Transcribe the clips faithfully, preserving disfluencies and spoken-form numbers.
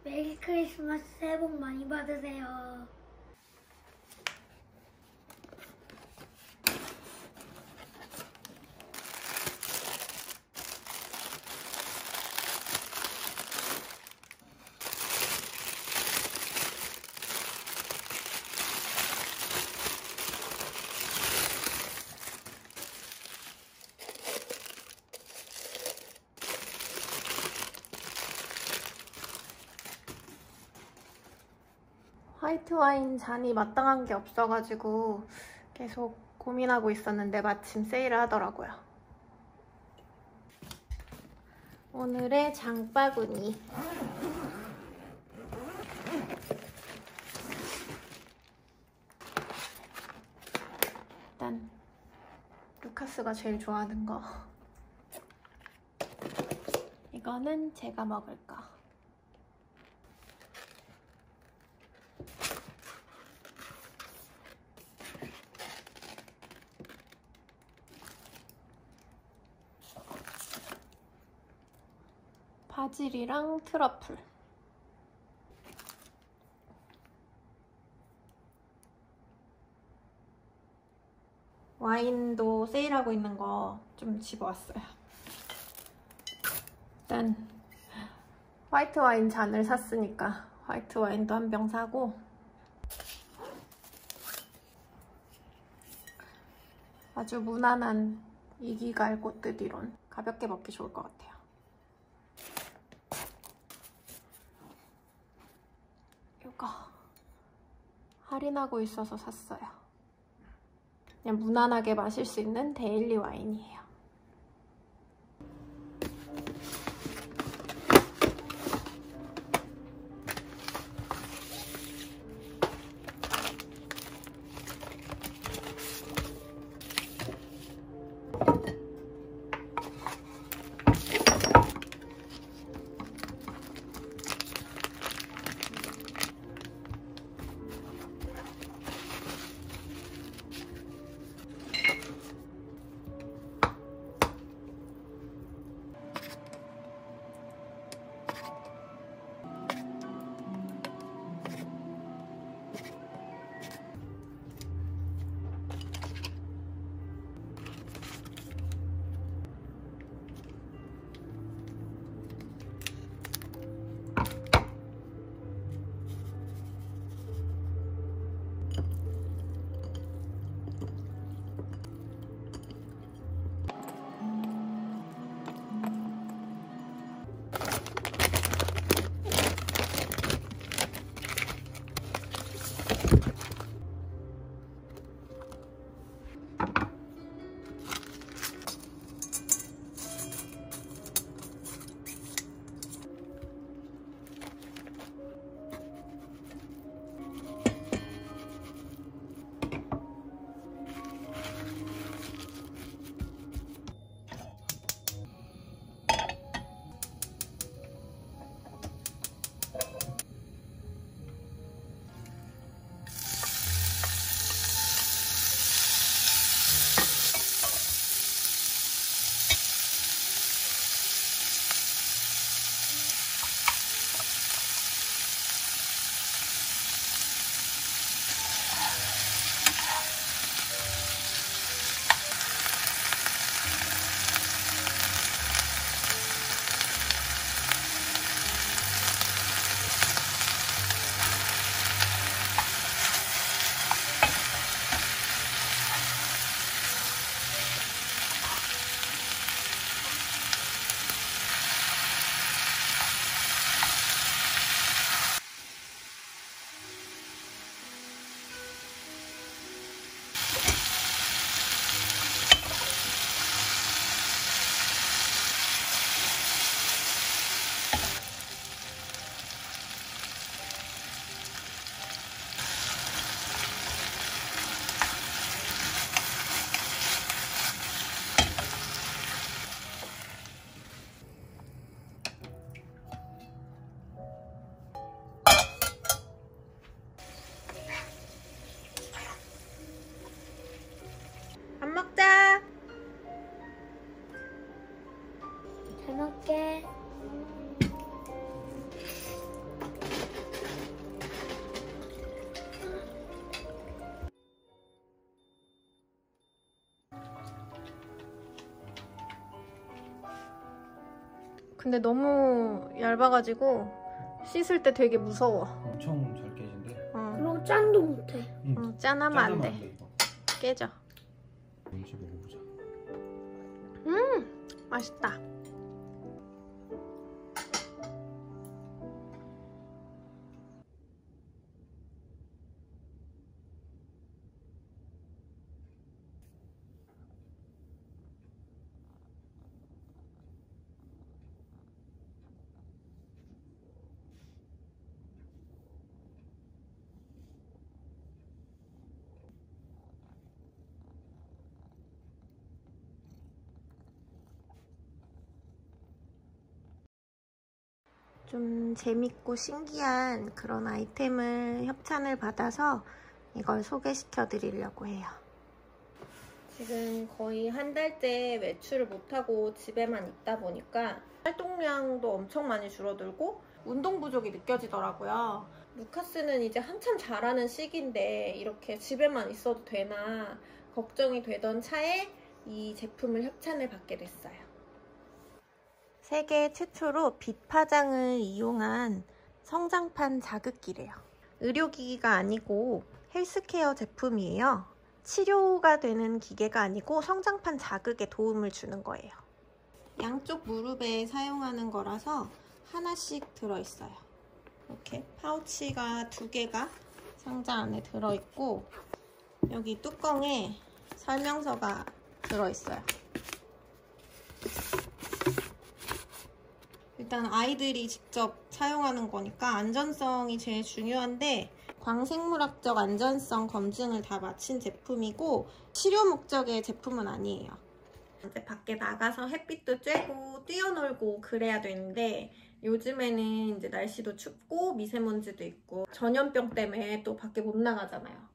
메리 크리스마스, 새해 복 많이 받으세요. 화이트 와인 잔이 마땅한 게 없어가지고 계속 고민하고 있었는데 마침 세일을 하더라고요. 오늘의 장바구니. 일단 루카스가 제일 좋아하는 거. 이거는 제가 먹을 거. 바질이랑 트러플. 와인도 세일하고 있는 거 좀 집어왔어요. 일단 화이트 와인 잔을 샀으니까 화이트 와인도 한 병 사고, 아주 무난한 이기갈 꽃드디론 가볍게 먹기 좋을 것 같아요. 이거 할인하고 있어서 샀어요. 그냥 무난하게 마실 수 있는 데일리 와인이에요. 근데 너무 얇아가지고 씻을 때 되게 무서워. 엄청 잘 깨진대. 어, 그리고 짠도 못해. 응. 어, 짠하면 안 돼. 이거. 깨져. 뭔지 먹어보자. 음, 맛있다. 좀 재밌고 신기한 그런 아이템을 협찬을 받아서 이걸 소개시켜 드리려고 해요. 지금 거의 한 달째 외출을 못하고 집에만 있다 보니까 활동량도 엄청 많이 줄어들고 운동 부족이 느껴지더라고요. 루카스는 이제 한참 자라는 시기인데 이렇게 집에만 있어도 되나 걱정이 되던 차에 이 제품을 협찬을 받게 됐어요. 세계 최초로 빛 파장을 이용한 성장판 자극기래요. 의료기기가 아니고 헬스케어 제품이에요. 치료가 되는 기계가 아니고 성장판 자극에 도움을 주는 거예요. 양쪽 무릎에 사용하는 거라서 하나씩 들어있어요. 이렇게 파우치가 두 개가 상자 안에 들어있고 여기 뚜껑에 설명서가 들어있어요. 일단 아이들이 직접 사용하는 거니까 안전성이 제일 중요한데 광생물학적 안전성 검증을 다 마친 제품이고 치료 목적의 제품은 아니에요. 이제 밖에 나가서 햇빛도 쬐고 뛰어놀고 그래야 되는데 요즘에는 이제 날씨도 춥고 미세먼지도 있고 전염병 때문에 또 밖에 못 나가잖아요.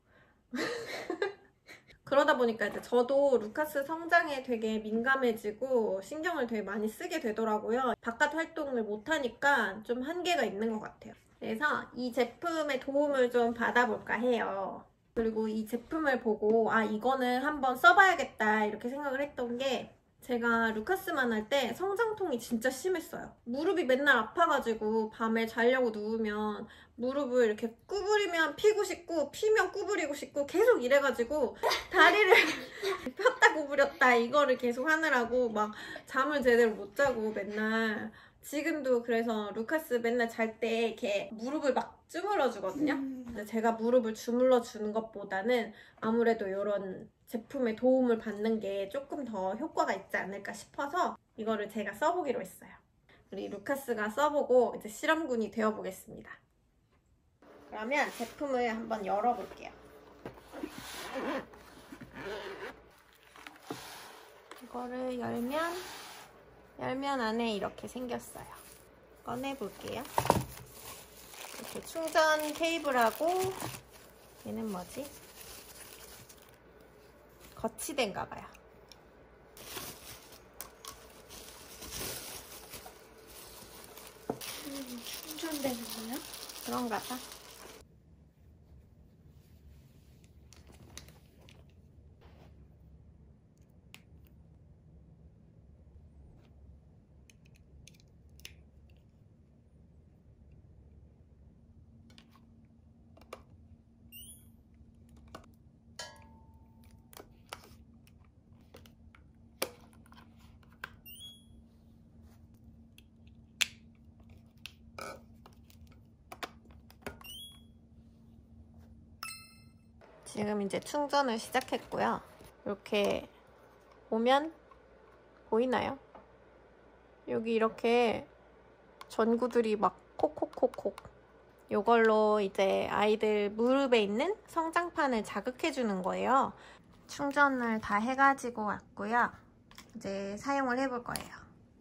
그러다 보니까 이제 저도 루카스 성장에 되게 민감해지고 신경을 되게 많이 쓰게 되더라고요. 바깥 활동을 못하니까 좀 한계가 있는 것 같아요. 그래서 이 제품의 도움을 좀 받아볼까 해요. 그리고 이 제품을 보고 아 이거는 한번 써봐야겠다 이렇게 생각을 했던 게 제가 루카스만 할 때 성장통이 진짜 심했어요. 무릎이 맨날 아파가지고 밤에 자려고 누우면 무릎을 이렇게 구부리면 피고 싶고 피면 구부리고 싶고 계속 이래가지고 다리를 폈다 구부렸다 이거를 계속 하느라고 막 잠을 제대로 못 자고 맨날 지금도 그래서 루카스 맨날 잘 때 이렇게 무릎을 막 주물러 주거든요. 근데 제가 무릎을 주물러 주는 것보다는 아무래도 이런 제품의 도움을 받는 게 조금 더 효과가 있지 않을까 싶어서 이거를 제가 써보기로 했어요. 우리 루카스가 써보고 이제 실험군이 되어보겠습니다. 그러면 제품을 한번 열어볼게요. 이거를 열면 열면 안에 이렇게 생겼어요. 꺼내볼게요. 이렇게 충전 케이블하고 얘는 뭐지? 거치대인가봐요. 음, 충전되는 거야? 그런가 봐. 지금 이제 충전을 시작했고요. 이렇게 보면 보이나요? 여기 이렇게 전구들이 막 콕콕콕콕 이걸로 이제 아이들 무릎에 있는 성장판을 자극해주는 거예요. 충전을 다 해가지고 왔고요. 이제 사용을 해볼 거예요.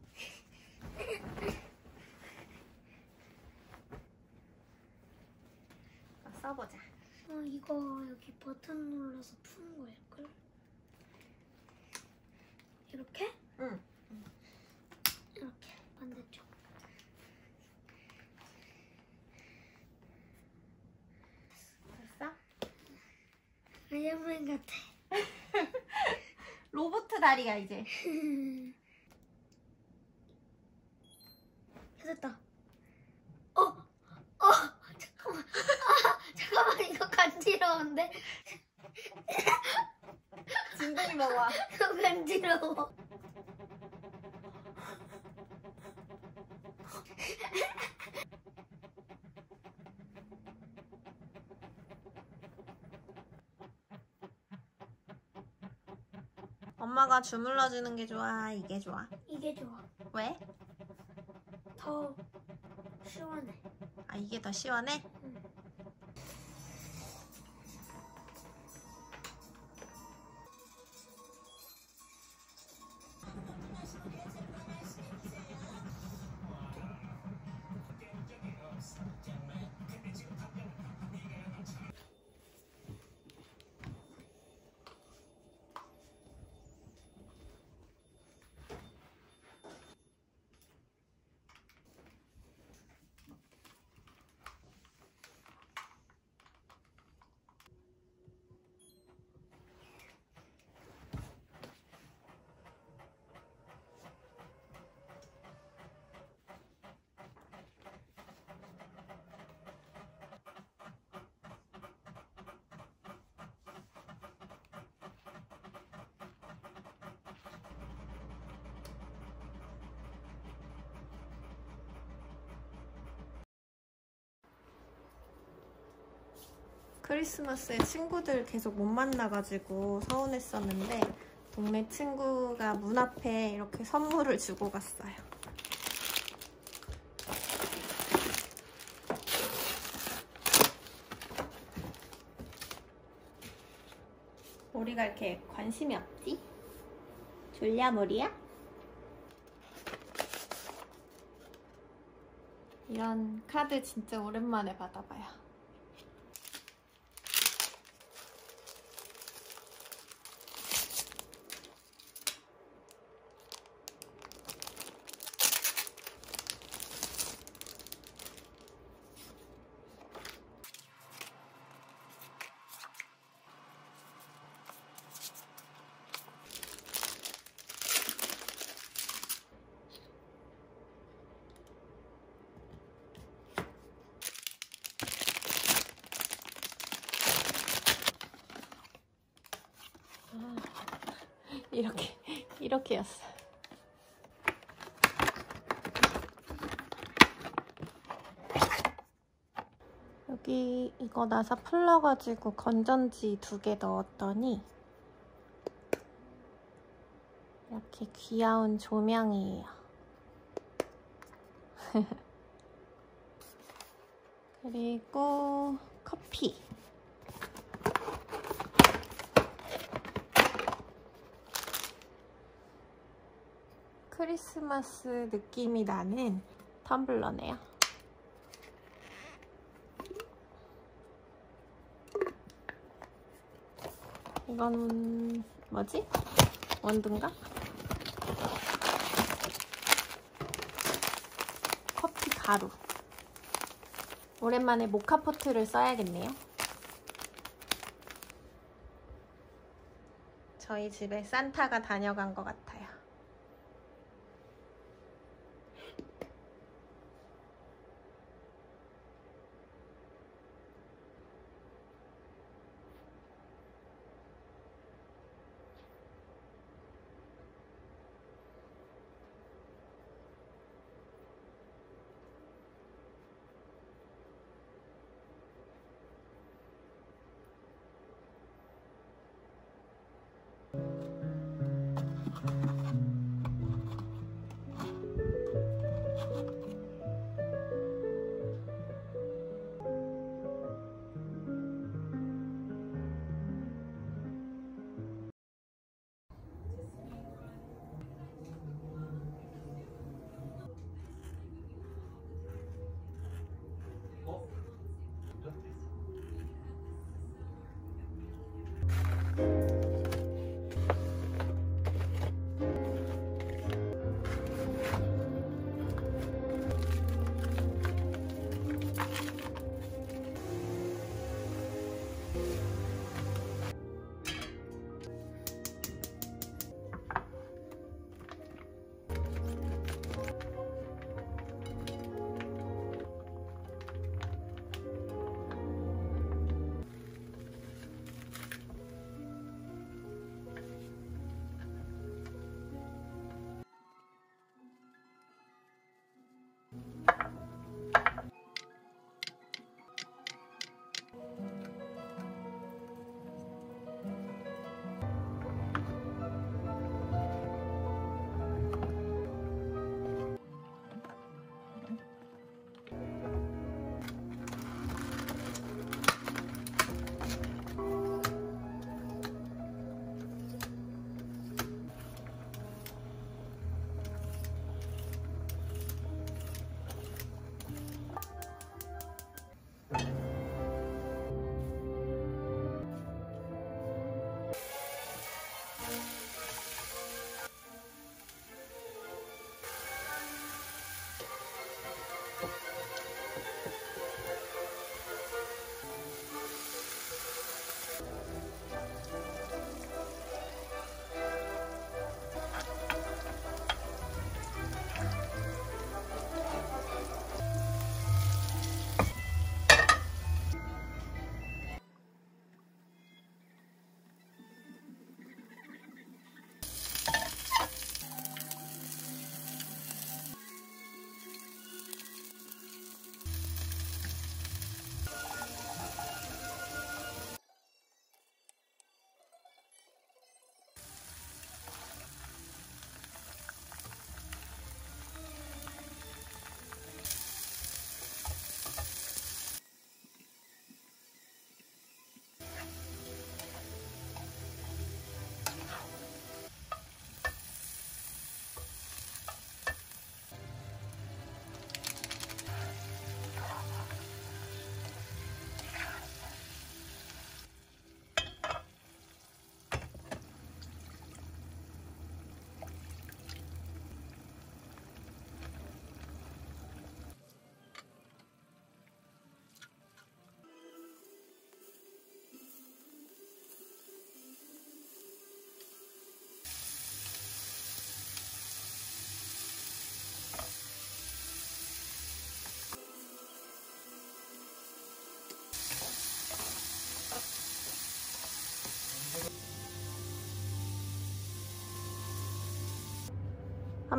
써보자. 어, 이거 여기 버튼 눌러서 푸는 거일걸? 이렇게? 응. 이렇게 반대쪽. 됐어? 아이언맨 같아. 로봇 다리야 이제. 나오는데 진동이 먹어. 간지러워. 엄마가 주물러주는 게 좋아? 이게 좋아? 이게 좋아. 왜? 더 시원해. 아, 이게 더 시원해? 응. 크리스마스에 친구들 계속 못 만나가지고 서운했었는데 동네 친구가 문 앞에 이렇게 선물을 주고 갔어요. 우리가 이렇게 관심이 없지? 졸려 머리야? 이런 카드 진짜 오랜만에 받아봐요. 이렇게, 이렇게였어요. 여기 이거 나사 풀러가지고 건전지 두 개 넣었더니 이렇게 귀여운 조명이에요. 그리고 커피. 크리스마스 느낌이 나는 텀블러네요. 이건 뭐지? 원두인가? 커피 가루. 오랜만에 모카포트를 써야겠네요. 저희 집에 산타가 다녀간 것 같아요.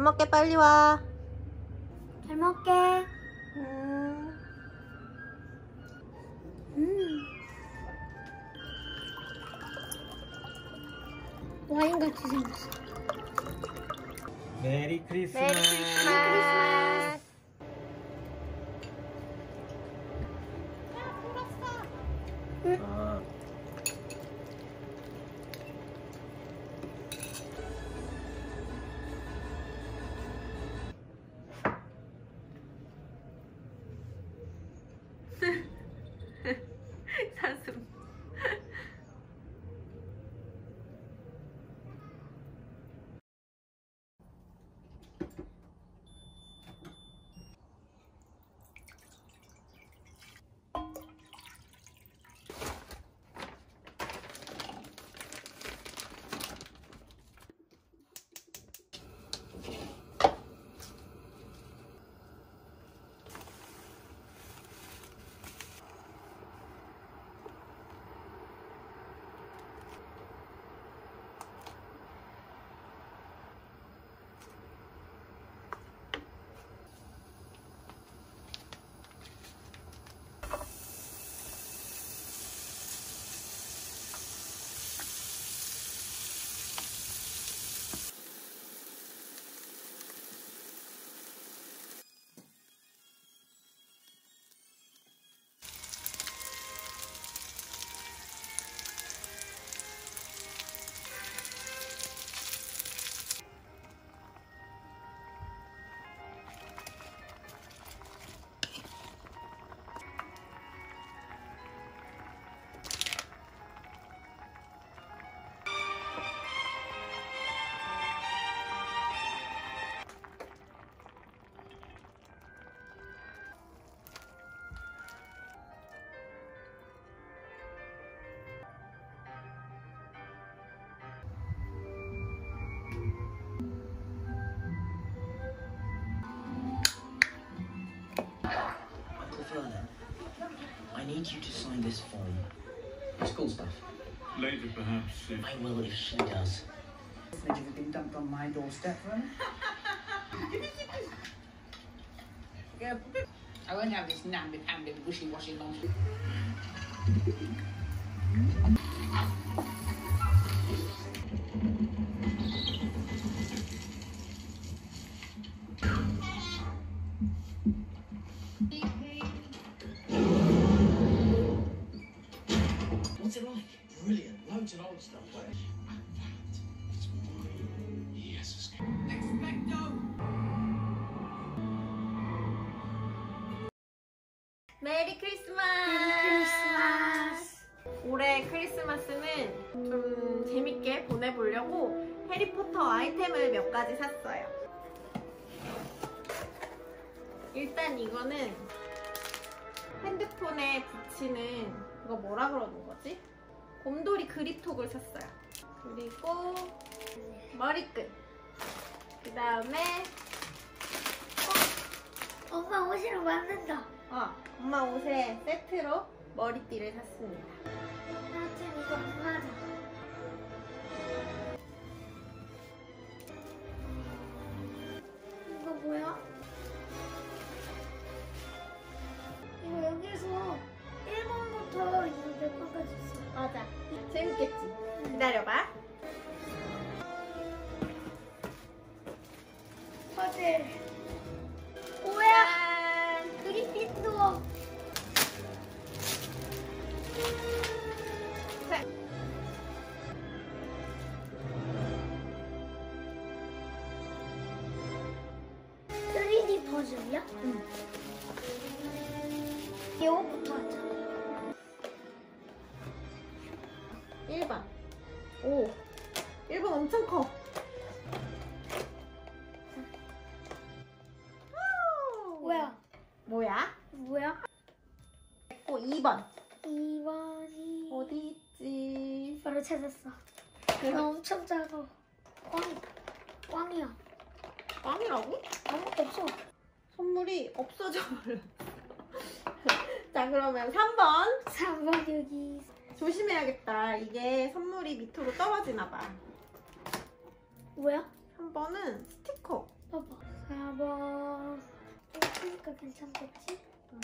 먹게, 빨리 와. 잘 먹게. 음. 음. 와인같이 생겼어. 메리 크리스마스. 메리 크리스마스. 아, 사슴. I need you to sign this form. School stuff. Later, perhaps. If... I will if she does. Have been dumped on my doorstep, right? I won't have this namby-pamby, wishy-washy nonsense. What's it like? Brilliant. Loads of old stuff. Yes. 메리 크리스마스. 크리스마스. 올해 크리스마스는 좀 재밌게 보내보려고 해리포터 아이템을 몇 가지 샀어요. 일단 이거는 핸드폰에 붙이는 이거 뭐라 그러는 거지? 곰돌이 그립톡을 샀어요. 그리고 머리끈. 그 다음에 엄마 옷이랑 맞는다. 어, 엄마 옷에 세트로 머리띠를 샀습니다. 나한테 이거 안 맞아. 이거 뭐야? 이거 여기서 일 번부터 이백 번까지 있어. 맞아. 재밌겠지? 기다려봐. 퍼즐. 뭐야? 짠! 그리핀도어. 자. 쓰리디 퍼즐이야? 응. 이거부터 하자. 일 번. 오. 일 번 엄청 커. 뭐야? 뭐야? 뭐야? 오, 이 번. 이 번이 어디 있지? 바로 찾았어. 이거 엄청 작아. 꽝. 꽝이야. 꽝이라고? 아무것도 없어. 선물이 없어져 버렸어. 자, 그러면 삼 번. 삼 번 여기. 조심해야겠다. 이게 선물이 밑으로 떨어지나 봐. 뭐야? 삼 번은 스티커. 봐봐. 사 번. 좀 크니까 괜찮겠지?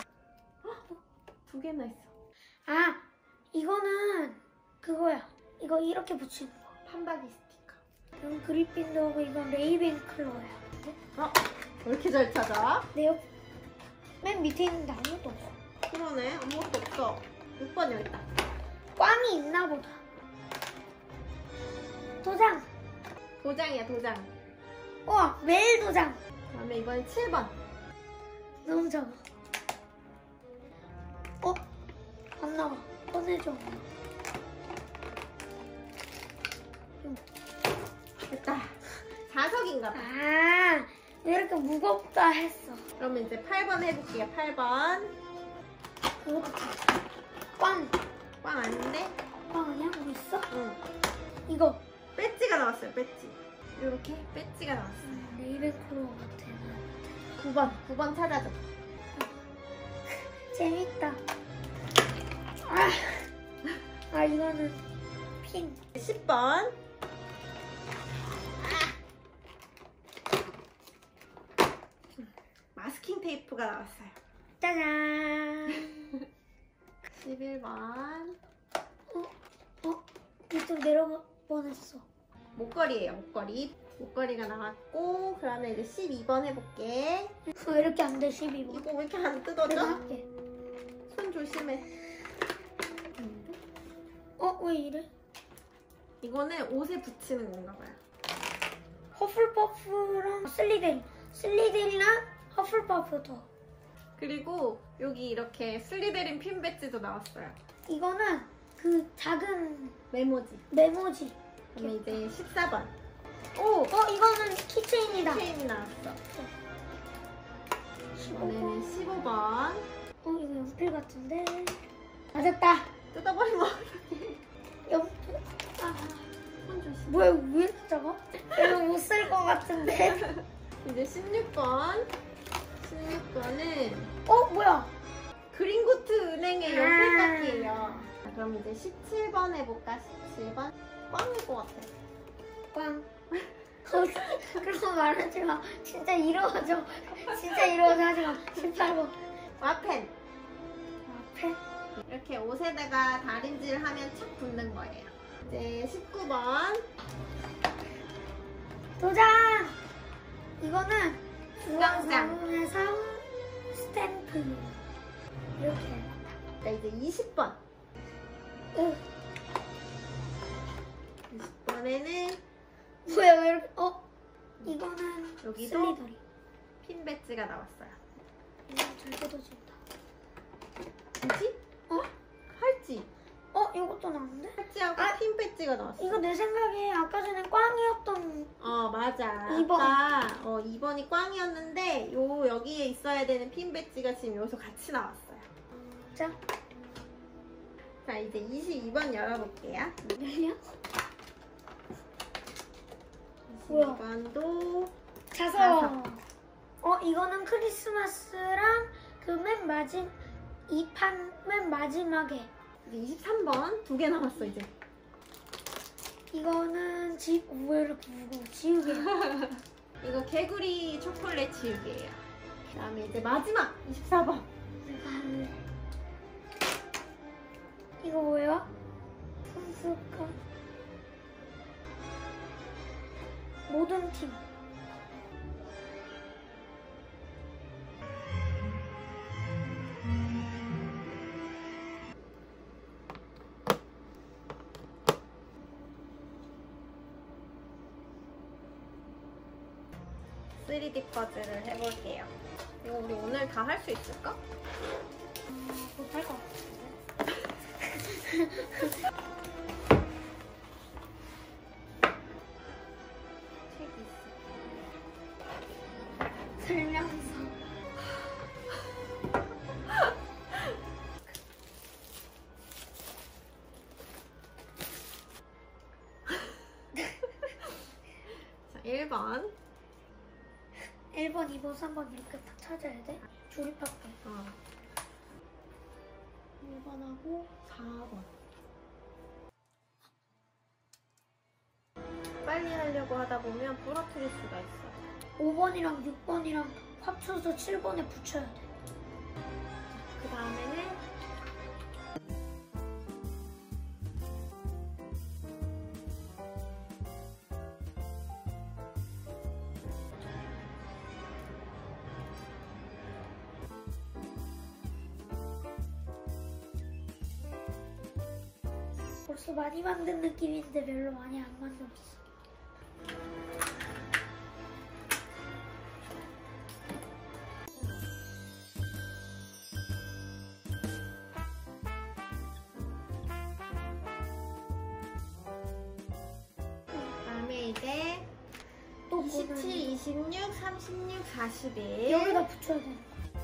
두 개나 있어. 아, 이거는 그거야. 이거 이렇게 붙이는 거. 판박이 스티커. 이건 그리핀도어고 이건 레이븐클로우야. 어? 왜 이렇게 잘 찾아? 내 옆, 맨 밑에 있는데 아무것도 없어. 그러네. 아무것도 없어. 육 번 여기 있다. 꽝이 있나 보다. 도장. 도장이야, 도장. 우와, 매일 도장. 그다음에 이번엔 칠 번. 너무 작아. 어? 안 나와. 꺼내줘. 됐다. 자석인가 봐. 아, 왜 이렇게 무겁다 했어. 그러면 이제 팔 번 해볼게요. 팔 번. 그것도 작아. 꽝. 꽝 아닌데? 꽝 아니야? 뭐 있어? 응. 이거. 배지가 나왔어요, 배지. 이렇게 배지가 나왔어요. 음, 레이븐클로우 같아. 구 번. 구 번 찾아줘. 재밌다. 아, 아 이거는 핀. 십 번. 마스킹 테이프가 나왔어요. 짜잔. 십일 번. 어? 이쪽 내려가 뻔했어. 목걸이에요, 목걸이. 목걸이가 나왔고, 그러면 이제 십이 번 해볼게. 왜 이렇게 안 돼, 십이 번? 이거 왜 이렇게 안 내가 뜯어져? 할게. 손 조심해. 어? 왜 이래? 이거는 옷에 붙이는 건가 봐요. 허플퍼프랑 슬리데리. 슬리데리랑 허플퍼프 더. 그리고 여기 이렇게 슬리데린 핀 배지도 나왔어요. 이거는 그 작은 메모지. 메모지. 그럼 이제 십사 번. 오! 어? 이거는 키체인이다. 체인이 나왔어. 십오 번. 이번에는 십오 번. 어? 이거 연필 같은데. 맞았다. 뜯어버리면 어떡해. 연필. 아, 손 조심. 뭐야, 왜 이렇게 작아? 이거 못 쓸 것 같은데. 이제 십육 번. 십육 번은 어? 뭐야? 그린고트 은행의 아. 연필깎이에요. 자, 그럼 이제 십칠 번 해볼까? 십칠 번. 꽝일 것 같아. 꽝. 그런 거 말하지 마. 진짜 이러죠. 진짜 이러죠. 하지 마. 십팔 번. 와펜. 앞에. 이렇게 옷에다가 다림질하면 착 붙는 거예요. 이제 십구 번. 도장! 이거는 수강장. 중앙에서 스탬프. 이렇게. 자, 이제 이십 번. 으, 이십 번에는 뭐야, 왜 이렇게. 어? 이거는 여기도? 슬리더리. 핀 배지가 나왔어요. 이거 잘 뜯어진다. 뭐지? 어? 팔찌. 어? 이것도 나왔는데? 팔찌하고 아, 핀 배지가 나왔어. 이거 내 생각에 아까 전에 꽝이었던. 어, 맞아. 이 번. 아까 어, 이 번이 꽝이었는데 요 여기에 있어야 되는 핀 배지가 지금 여기서 같이 나왔어요. 자, 자, 이제 이십이 번 열어볼게요. 열려? 뭐야? 이십이 번도 자석. 자석. 어, 이거는 크리스마스랑 그 맨 마지 이 판 맨 마지막에. 이제 이십삼 번 두 개 남았어 이제. 이거는 지, 왜 이렇게 무거워? 지우개. 이거 개구리 초콜릿 지우개예요. 그다음에 이제 마지막 이십사 번. 내가 할래. 이거 뭐야? 선수가 모든 팀. 쓰리디 퍼즐을 해볼게요. 이거 우리 오늘 다 할 수 있을까? 못할 것 같은데. 책이 있어. 설명서. 자, 일 번. 일 번, 이 번, 삼 번 이렇게 딱 찾아야 돼? 조립할게. 어. 일 번하고 사 번. 빨리 하려고 하다 보면 부러뜨릴 수가 있어. 오 번이랑 육 번이랑 합쳐서 칠 번에 붙여야 돼. 그 다음에는 벌써 많이 만든 느낌인데 별로 많이 안 만들었어. 그다음에 이제 또 이십칠, 이십육, 삼십육, 사십일 여기다 붙여야 돼.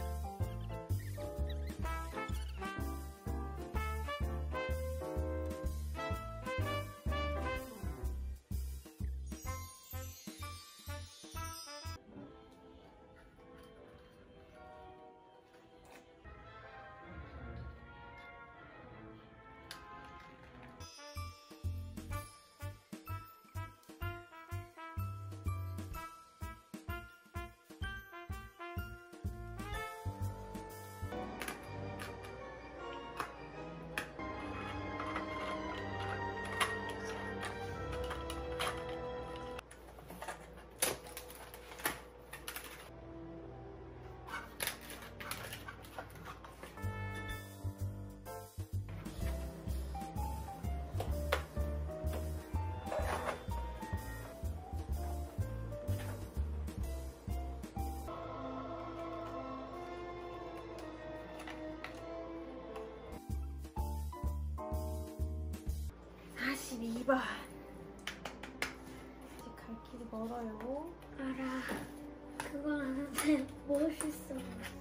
사십이 번. 이제 갈 길이 멀어요. 알아. 그건 아는데 멋있어.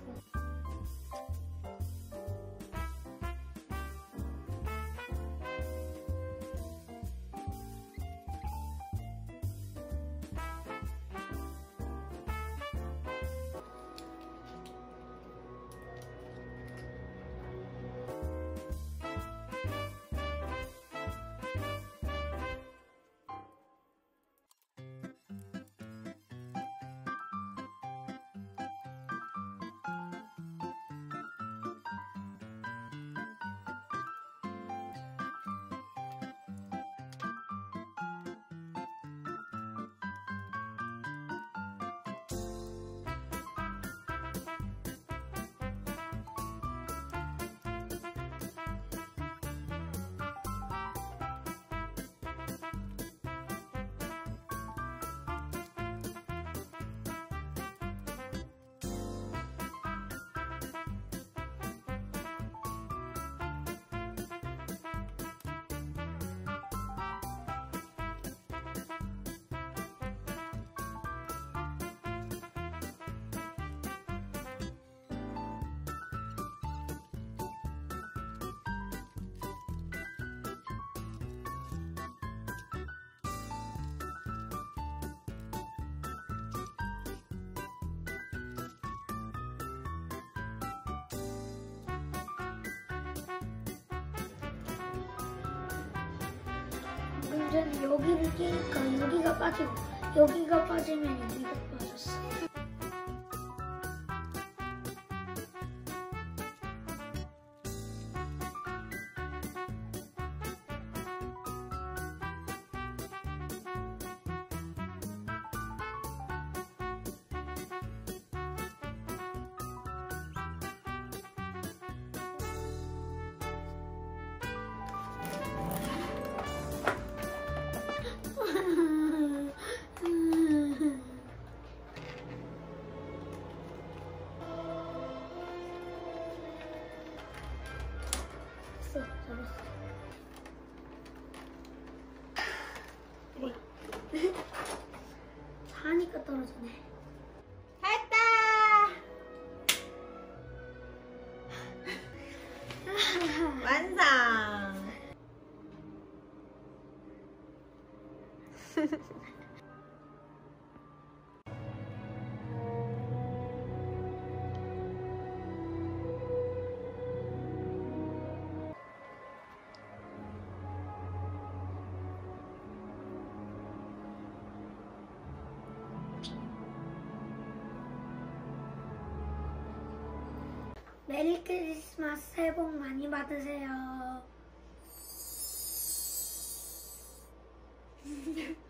문제는 여기를 끼니까 여기가 빠지고 여기가 빠지면 여기가 빠졌어. 됐어, 잡았어. 그래. 하니까 떨어지네. 했다! 완성! 메리 크리스마스 새해 복 많이 받으세요.